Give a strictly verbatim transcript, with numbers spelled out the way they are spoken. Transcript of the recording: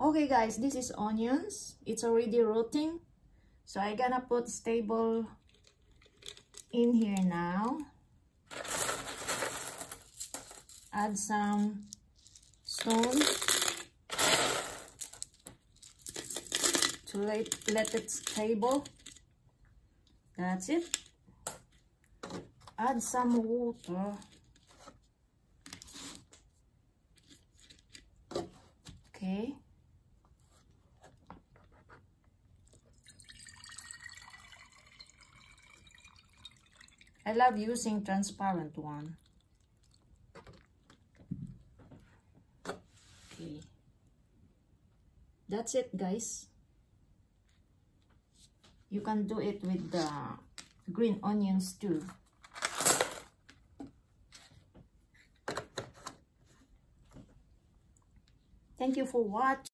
Okay guys, this is onions. It's already rotting. So I'm gonna put stable in here now. Add some stone to let, let it stable. That's it. Add some water. Okay. I love using transparent one. Okay. That's it, guys. You can do it with the green onions too. Thank you for watching.